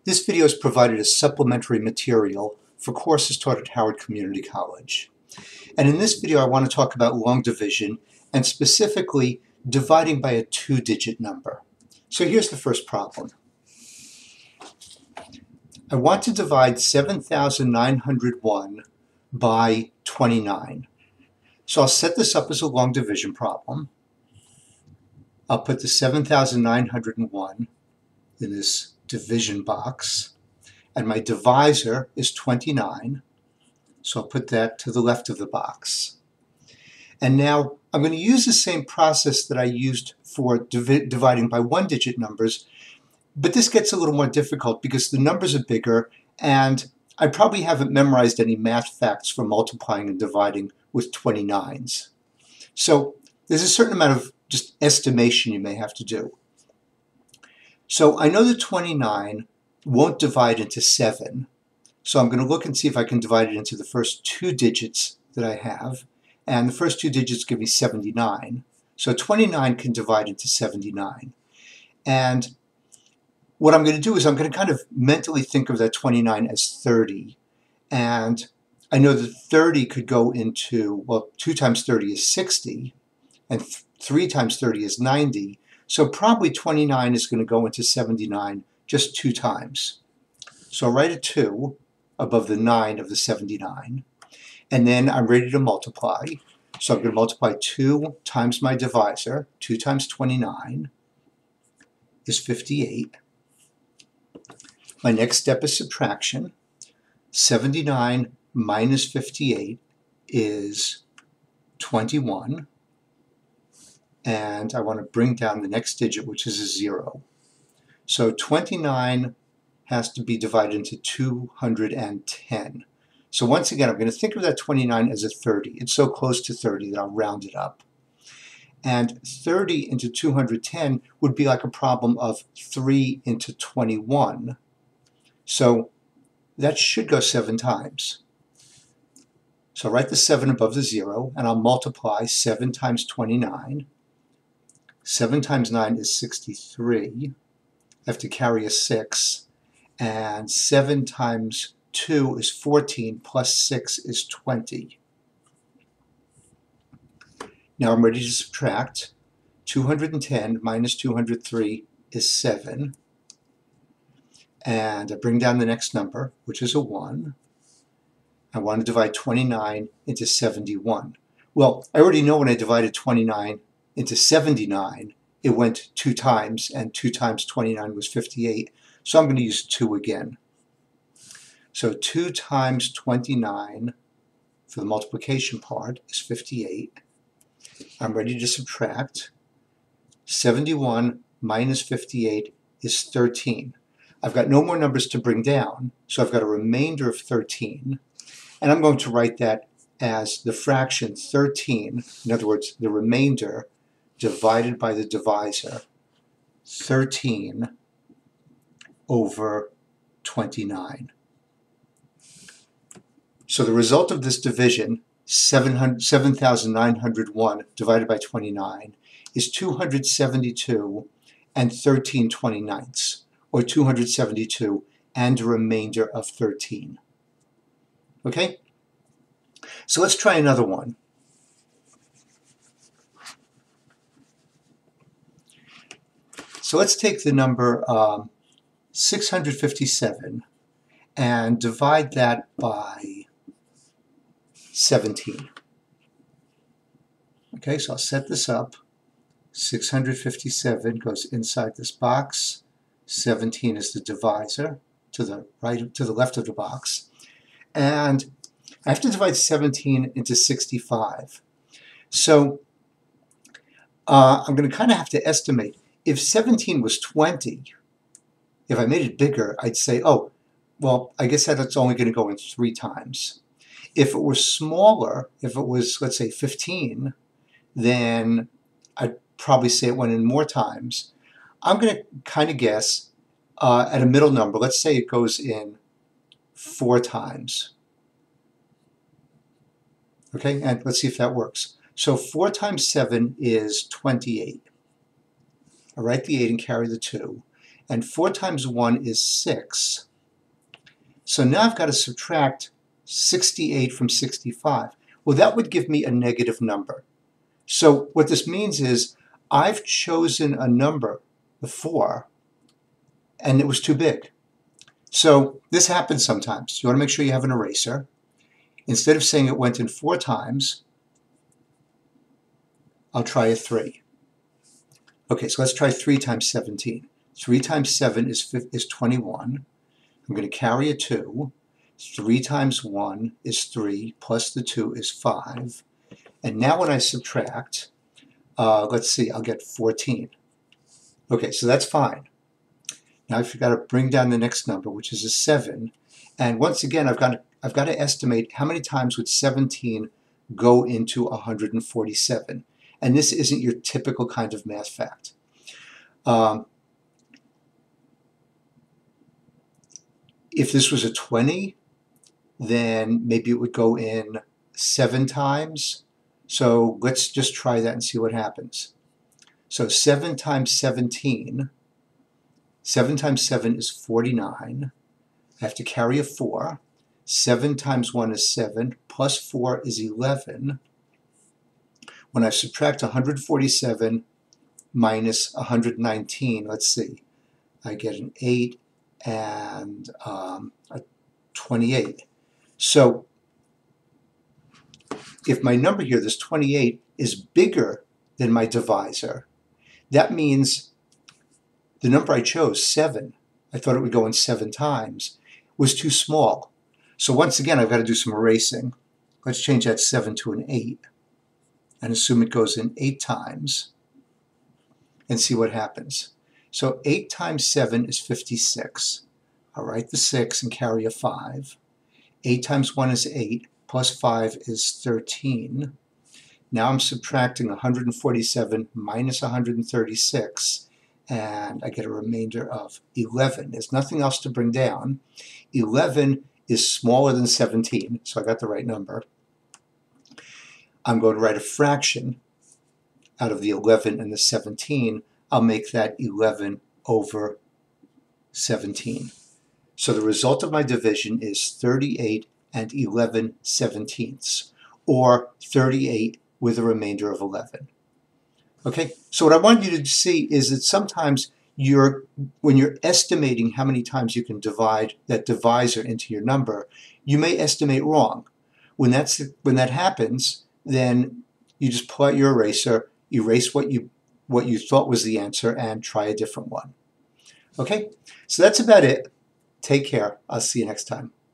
This video is provided as supplementary material for courses taught at Howard Community College. And in this video I want to talk about long division and specifically dividing by a two-digit number. So here's the first problem. I want to divide 7,901 by 29. So I'll set this up as a long division problem. I'll put the 7,901 in this division box, and my divisor is 29, so I'll put that to the left of the box. And now I'm going to use the same process that I used for dividing by one-digit numbers, but this gets a little more difficult because the numbers are bigger and I probably haven't memorized any math facts for multiplying and dividing with 29s. So there's a certain amount of just estimation you may have to do. So I know that 29 won't divide into 7, so I'm going to look and see if I can divide it into the first two digits that I have, and the first two digits give me 79. So 29 can divide into 79. And what I'm going to do is I'm going to kind of mentally think of that 29 as 30, and I know that 30 could go into, well, 2 times 30 is 60, and 3 times 30 is 90. So probably 29 is going to go into 79 just 2 times. So I'll write a 2 above the 9 of the 79. And then I'm ready to multiply. So I'm going to multiply 2 times my divisor. 2 times 29 is 58. My next step is subtraction. 79 minus 58 is 21. And I want to bring down the next digit, which is a 0. So 29 has to be divided into 210. So once again, I'm going to think of that 29 as a 30. It's so close to 30 that I'll round it up. And 30 into 210 would be like a problem of 3 into 21. So that should go 7 times. So I'll write the 7 above the 0, and I'll multiply 7 times 29. 7 times 9 is 63. I have to carry a 6. And 7 times 2 is 14, plus 6 is 20. Now I'm ready to subtract. 210 minus 203 is 7. And I bring down the next number, which is a 1. I want to divide 29 into 71. Well, I already know when I divided 29 into 79, it went 2 times, and 2 times 29 was 58. So I'm going to use 2 again. So 2 times 29 for the multiplication part is 58. I'm ready to subtract. 71 minus 58 is 13. I've got no more numbers to bring down, so I've got a remainder of 13. And I'm going to write that as the fraction 13, in other words, the remainder divided by the divisor, 13 over 29. So the result of this division, 7,901 divided by 29, is 272 and 13/29, or 272 and a remainder of 13. Okay? So let's try another one. So let's take the number 657 and divide that by 17. Okay, so I'll set this up. 657 goes inside this box. 17 is the divisor to the right, to the left of the box. And I have to divide 17 into 65. So I'm going to kind of have to estimate. If 17 was 20, if I made it bigger, I'd say, oh, well, I guess that's only going to go in 3 times. If it were smaller, if it was, let's say, 15, then I'd probably say it went in more times. I'm going to kind of guess at a middle number. Let's say it goes in 4 times. Okay, and let's see if that works. So 4 times 7 is 28. I write the 8 and carry the 2. and 4 times 1 is 6. So now I've got to subtract 68 from 65. Well, that would give me a negative number. So what this means is I've chosen a number before, and it was too big. So this happens sometimes. You want to make sure you have an eraser. Instead of saying it went in 4 times, I'll try a 3. Okay, so let's try 3 times 17. 3 times 7 is 21. I'm going to carry a 2. 3 times 1 is 3, plus the 2 is 5. And now when I subtract, let's see, I'll get 14. Okay, so that's fine. Now I've got to bring down the next number, which is a 7. And once again, I've got to estimate how many times would 17 go into 147. And this isn't your typical kind of math fact. If this was a 20, then maybe it would go in 7 times. So let's just try that and see what happens. So 7 times 17, 7 times 7 is 49. I have to carry a 4. 7 times 1 is 7, plus 4 is 11. When I subtract 147 minus 119, let's see, I get an 8 and a 28. So if my number here, this 28, is bigger than my divisor, that means the number I chose, 7, I thought it would go in 7 times, was too small. So once again, I've got to do some erasing. Let's change that 7 to an 8 and assume it goes in 8 times and see what happens. So 8 times 7 is 56. I'll write the 6 and carry a 5. 8 times 1 is 8, plus 5 is 13. Now I'm subtracting 147 minus 136, and I get a remainder of 11. There's nothing else to bring down. 11 is smaller than 17, so I got the right number. I'm going to write a fraction out of the 11 and the 17. I'll make that 11 over 17. So the result of my division is 38 and 11/17, or 38 with a remainder of 11. Okay, so what I want you to see is that sometimes when you're estimating how many times you can divide that divisor into your number, you may estimate wrong. When that happens, then you just pull out your eraser, erase what you thought was the answer, and try a different one. Okay, so that's about it. Take care. I'll see you next time.